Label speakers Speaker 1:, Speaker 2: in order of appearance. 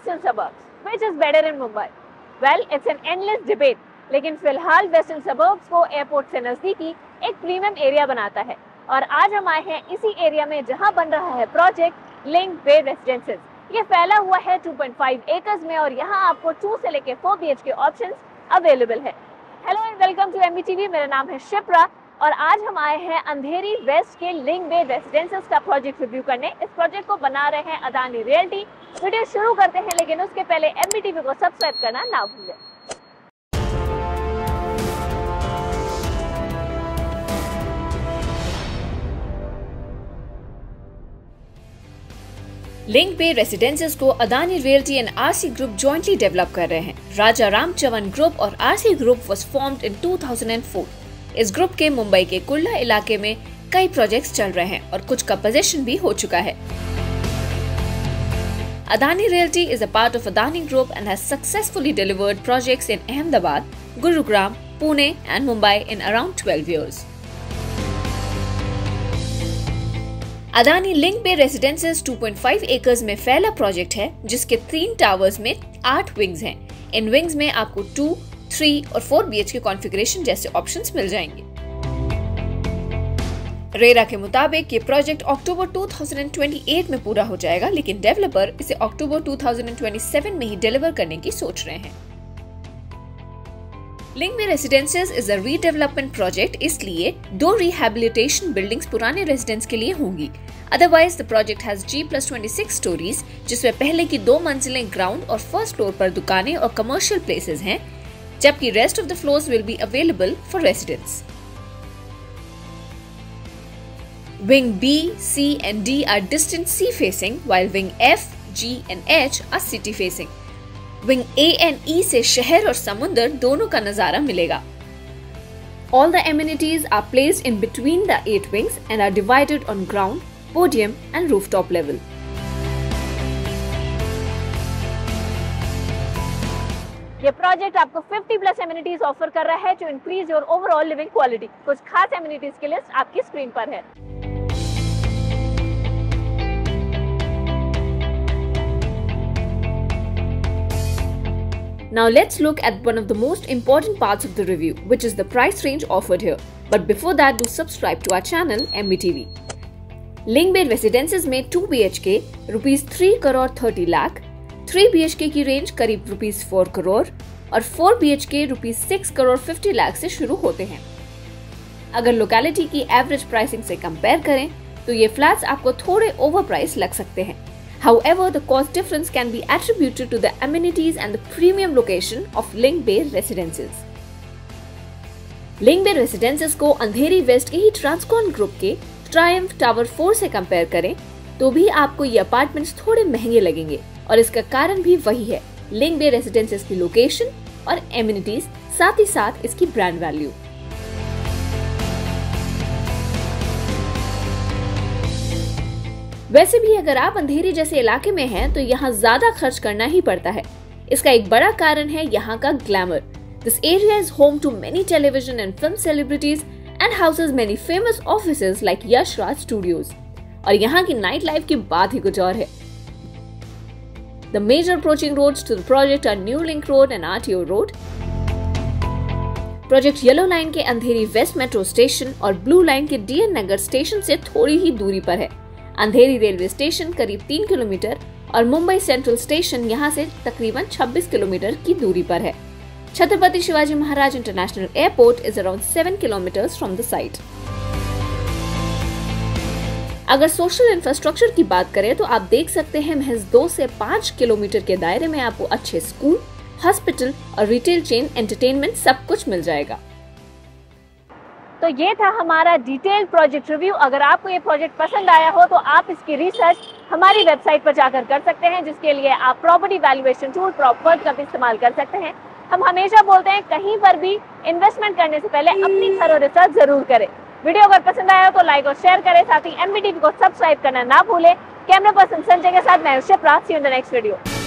Speaker 1: western suburbs. Which is better in Mumbai? Well, it's an endless debate. लेकिन फिलहाल western suburbs को airport से नजदीकी एक प्रीमियम एरिया बनाता है और आज हम आए हैं इसी एरिया में जहां बन रहा है प्रोजेक्ट लिंक बे रेजिडेंसेस। ये फैला हुआ है 2.5 एकर्स में और यहां आपको 2 से लेकर 4 BHK ऑप्शंस अवेलेबल है। Hello and welcome to MBTV। मेरा नाम है शिप्रा और आज हम आए हैं अंधेरी वेस्ट के लिंक बे रेजिडेंसेस का प्रोजेक्ट रिव्यू करने। इस प्रोजेक्ट को बना रहे हैं अदानी रियल्टी। वीडियो शुरू करते हैं, लेकिन उसके पहले MBTV को सब्सक्राइब करना ना भूलें।
Speaker 2: लिंक बे रेसिडेंसेस को Adani realty and RC group jointly develop कर रहे हैं। राजा राम चवन ग्रुप और RC group was formed in 2004। इस ग्रुप के मुंबई के कुर्ला इलाके में कई प्रोजेक्ट्स चल रहे हैं और कुछ का पोजीशन भी हो चुका है। Adani realty is a part of Adani group and has successfully delivered projects in Ahmedabad, Gurugram, Pune and Mumbai in around 12 years. Adani link bay residences 2.5 acres में फैला प्रोजेक्ट है जिसके 3 टावर्स में 8 विंग्स हैं। इन विंग्स में आपको 2, 3 और 4 BHK कॉन्फ़िगरेशन जैसे ऑप्शंस मिल जाएंगे। रेरा के मुताबिक ये प्रोजेक्ट अक्टूबर 2028 में पूरा हो जाएगा, लेकिन डेवलपर इसे अक्टूबर 2027 में ही डिलीवर करने की सोच रहे हैं। Link bay residences is a redevelopment project, इसलिए 2 रिहैबिलिटेशन बिल्डिंग्स पुराने रेजिडेंट्स के लिए होंगी। Otherwise the project has G+26 storeys, जिसमें पहले की 2 मंजिलें ग्राउंड और फर्स्ट फ्लोर पर दुकानें और कमर्शियल प्लेसेस हैं, जबकि rest of the floors will be available for residents. Wing B, C and D are distant sea facing, while Wing F, G and H are city facing. Wing A and E से शहर और समुंदर दोनों का नजारा मिलेगा। All the amenities are placed in between the 8 wings and are divided on ground, podium and rooftop level.
Speaker 1: ये project आपको 50+ एमिनिटीज ऑफर कर रहा है to increase your overall living quality. कुछ खास एमिनिटीज की लिस्ट आपकी स्क्रीन पर है।
Speaker 2: Now let's look at one of the most important parts of the review, which is the price range offered here. But before that, do subscribe to our channel MBTV. Link bay residences में 2 BHK rupees 3 crore 30 lakh, 3 BHK की range करीब rupees 4 crore और 4 BHK rupees 6 crore 50 lakh से शुरू होते हैं। अगर locality की एवरेज प्राइसिंग से कंपेयर करें तो ये फ्लैट्स आपको थोड़े ओवर प्राइस लग सकते हैं। However, the cost difference can be attributed to the amenities and the premium location of Link Bay Residences. Link Bay Residences को अंधेरी वेस्ट के ही ट्रांसकॉन ग्रुप के ट्रायम्फ टावर 4 से कंपेयर करें तो भी आपको ये अपार्टमेंट्स थोड़े महंगे लगेंगे और इसका कारण भी वही है, लिंक बे रेजिडेंसेस की लोकेशन और एमिनिटीज, साथ ही साथ इसकी ब्रांड वैल्यू। वैसे भी अगर आप अंधेरी जैसे इलाके में हैं तो यहाँ ज्यादा खर्च करना ही पड़ता है। इसका एक बड़ा कारण है यहाँ का glamour. This area is home to many television and film celebrities and houses many famous offices like Yash Raj studios. और यहाँ की नाइट लाइफ की बात ही कुछ और है। The major approaching roads to the project are new link road and RTO road. Project yellow line के Andheri west metro station और ब्लू लाइन के DN नगर स्टेशन से थोड़ी ही दूरी पर है। अंधेरी रेलवे स्टेशन करीब 3 किलोमीटर और मुंबई सेंट्रल स्टेशन यहाँ से तकरीबन 26 किलोमीटर की दूरी पर है। Chhatrapati Shivaji Maharaj international airport is around 7 kilometres from the site. अगर सोशल इंफ्रास्ट्रक्चर की बात करें तो आप देख सकते हैं महज 2 से 5 किलोमीटर के दायरे में आपको अच्छे स्कूल, हॉस्पिटल और रिटेल चेन, एंटरटेनमेंट सब कुछ मिल जाएगा।
Speaker 1: तो ये था हमारा डिटेल प्रोजेक्ट रिव्यू। अगर आपको ये प्रोजेक्ट पसंद आया हो तो आप इसकी रिसर्च हमारी वेबसाइट पर जाकर कर सकते हैं, जिसके लिए आप प्रॉपर्टी वैल्यूएशन टूल प्रॉपर्ट का भी इस्तेमाल कर सकते हैं। हम हमेशा बोलते हैं कहीं पर भी इन्वेस्टमेंट करने से पहले अपनी थॉरो रिसर्च जरूर करें। वीडियो अगर पसंद आया तो लाइक और शेयर करें, साथ ही MBTV को सब्सक्राइब करना ना भूलें। कैमरा पर्सन संजय के साथ मैं Shipra. See you in the next video.